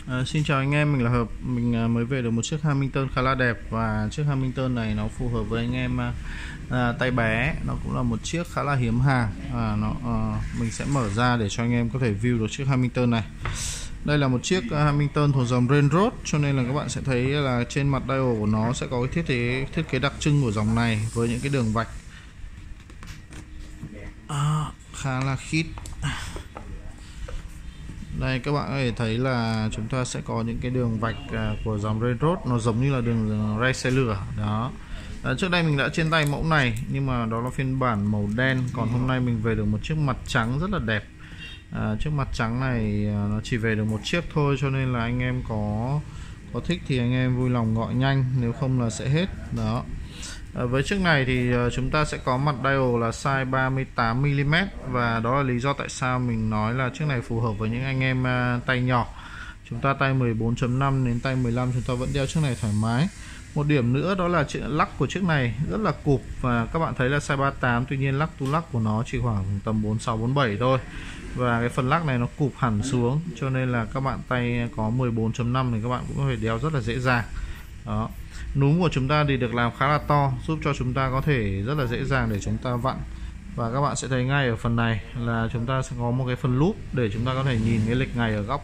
Xin chào anh em, mình là Hợp. Mình mới về được một chiếc Hamilton khá là đẹp, và chiếc Hamilton này nó phù hợp với anh em tay bé. Nó cũng là một chiếc khá là hiếm hàng. Mình sẽ mở ra để cho anh em có thể view được chiếc Hamilton này. Đây là một chiếc Hamilton thuộc dòng Rainroad, cho nên là các bạn sẽ thấy là trên mặt dial của nó sẽ có cái thiết kế đặc trưng của dòng này với những cái đường vạch khá là khít. Đây các bạn có thể thấy là chúng ta sẽ có những cái đường vạch của dòng Rainroad, nó giống như là đường ray xe lửa đó. Trước đây mình đã trên tay mẫu này, nhưng mà đó là phiên bản màu đen. Còn hôm nay mình về được một chiếc mặt trắng rất là đẹp. Chiếc mặt trắng này nó chỉ về được một chiếc thôi, cho nên là anh em có thích thì anh em vui lòng gọi nhanh, nếu không là sẽ hết đó. Với chiếc này thì chúng ta sẽ có mặt dial là size 38mm, và đó là lý do tại sao mình nói là chiếc này phù hợp với những anh em tay nhỏ. Chúng ta tay 14.5 đến tay 15 chúng ta vẫn đeo chiếc này thoải mái. Một điểm nữa đó là lắc của chiếc này rất là cụp, và các bạn thấy là size 38, tuy nhiên lắc tu lắc của nó chỉ khoảng tầm 46 47 thôi. Và cái phần lắc này nó cụp hẳn xuống, cho nên là các bạn tay có 14.5 thì các bạn cũng có thể đeo rất là dễ dàng đó. Núm của chúng ta thì được làm khá là to, giúp cho chúng ta có thể rất là dễ dàng để chúng ta vặn. Và các bạn sẽ thấy ngay ở phần này là chúng ta sẽ có một cái phần lúp để chúng ta có thể nhìn cái lịch ngày ở góc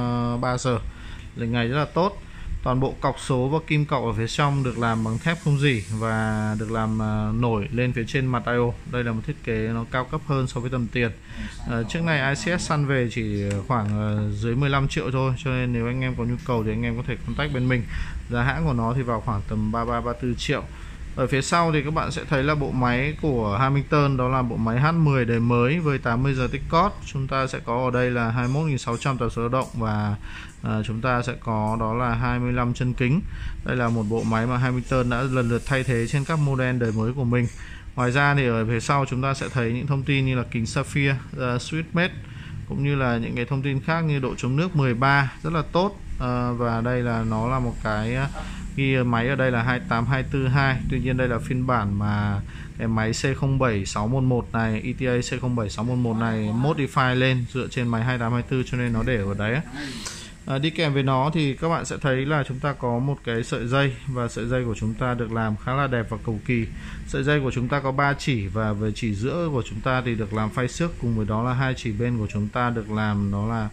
3 giờ. Lịch ngày rất là tốt. Toàn bộ cọc số và kim cọc ở phía trong được làm bằng thép không rỉ và được làm nổi lên phía trên mặt dial. Đây là một thiết kế nó cao cấp hơn so với tầm tiền. Chiếc này ICS săn về chỉ khoảng dưới 15 triệu thôi, cho nên nếu anh em có nhu cầu thì anh em có thể contact bên mình. Giá hãng của nó thì vào khoảng tầm 33-34 triệu. Ở phía sau thì các bạn sẽ thấy là bộ máy của Hamilton, đó là bộ máy H10 đời mới với 80 giờ tích cót. Chúng ta sẽ có ở đây là 21.600 tần số lao động, và chúng ta sẽ có đó là 25 chân kính. Đây là một bộ máy mà Hamilton đã lần lượt thay thế trên các model đời mới của mình. Ngoài ra thì ở phía sau chúng ta sẽ thấy những thông tin như là kính Sapphire, Switchmate, cũng như là những cái thông tin khác như độ chống nước 13 rất là tốt. Và đây là nó là một cái ghi máy ở đây là 28242. Tuy nhiên đây là phiên bản mà cái máy C07611 này, ETA C07611 này modify lên dựa trên máy 2824, cho nên nó để ở đấy. Đi kèm với nó thì các bạn sẽ thấy là chúng ta có một cái sợi dây, và sợi dây của chúng ta được làm khá là đẹp và cầu kỳ. Sợi dây của chúng ta có 3 chỉ, và về chỉ giữa của chúng ta thì được làm phay xước, cùng với đó là 2 chỉ bên của chúng ta được làm đó là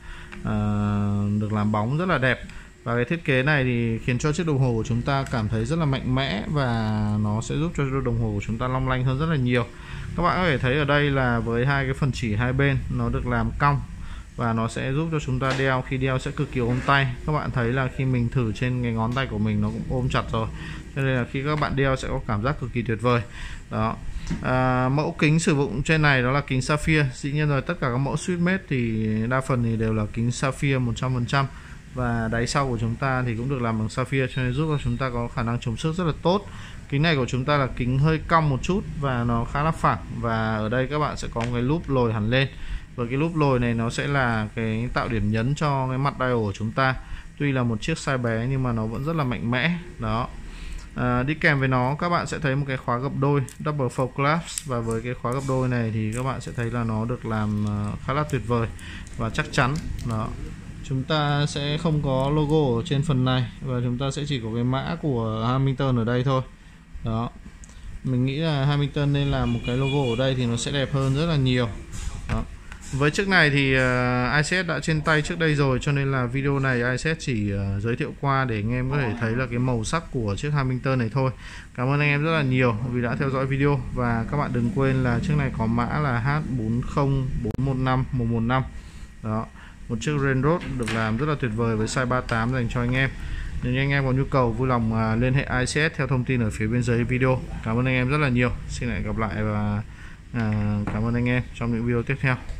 được làm bóng rất là đẹp. Và cái thiết kế này thì khiến cho chiếc đồng hồ của chúng ta cảm thấy rất là mạnh mẽ, và nó sẽ giúp cho đồng hồ của chúng ta long lanh hơn rất là nhiều. Các bạn có thể thấy ở đây là với hai cái phần chỉ hai bên nó được làm cong, và nó sẽ giúp cho chúng ta đeo, khi đeo sẽ cực kỳ ôm tay. Các bạn thấy là khi mình thử trên cái ngón tay của mình nó cũng ôm chặt rồi, cho nên là khi các bạn đeo sẽ có cảm giác cực kỳ tuyệt vời đó. Mẫu kính sử dụng trên này đó là kính Sapphire. Dĩ nhiên rồi, tất cả các mẫu Switchmate thì đa phần thì đều là kính Sapphire 100%, và đáy sau của chúng ta thì cũng được làm bằng Sapphire, cho nên giúp cho chúng ta có khả năng chống xước rất là tốt. Kính này của chúng ta là kính hơi cong một chút và nó khá là phẳng, và ở đây các bạn sẽ có một cái lúp lồi hẳn lên. Và cái lúp lồi này nó sẽ là cái tạo điểm nhấn cho cái mặt dial của chúng ta. Tuy là một chiếc size bé nhưng mà nó vẫn rất là mạnh mẽ đó. Đi kèm với nó các bạn sẽ thấy một cái khóa gập đôi double fold clasp, và với cái khóa gập đôi này thì các bạn sẽ thấy là nó được làm khá là tuyệt vời và chắc chắn đó. Chúng ta sẽ không có logo ở trên phần này, và chúng ta sẽ chỉ có cái mã của Hamilton ở đây thôi đó. Mình nghĩ là Hamilton nên làm một cái logo ở đây thì nó sẽ đẹp hơn rất là nhiều đó. Với chiếc này thì ICS đã trên tay trước đây rồi, cho nên là video này ICS chỉ giới thiệu qua để anh em có thể thấy là cái màu sắc của chiếc Hamilton này thôi. Cảm ơn anh em rất là nhiều vì đã theo dõi video, và các bạn đừng quên là chiếc này có mã là H40415 đó. Một chiếc Rainroad được làm rất là tuyệt vời với size 38 dành cho anh em. Nếu như anh em có nhu cầu vui lòng liên hệ ICS theo thông tin ở phía bên dưới video. Cảm ơn anh em rất là nhiều. Xin lại gặp lại, và cảm ơn anh em trong những video tiếp theo.